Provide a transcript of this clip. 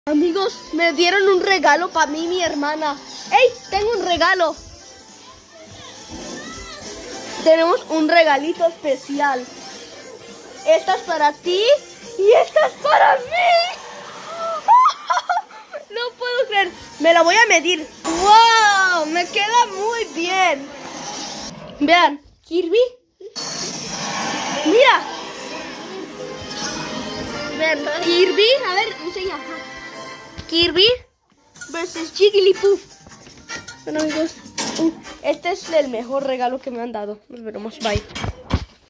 Amigos, me dieron un regalo para mí y mi hermana. ¡Ey! Tengo un regalo. Tenemos un regalito especial. Esta es para ti y esta es para mí. No puedo creer. Me la voy a medir. ¡Wow! Me queda muy bien. Vean, Kirby. Mira. Vean, Kirby. A ver, enseña. Kirby versus Jigglypuff. Bueno, amigos, este es el mejor regalo que me han dado. Nos veremos. Bye.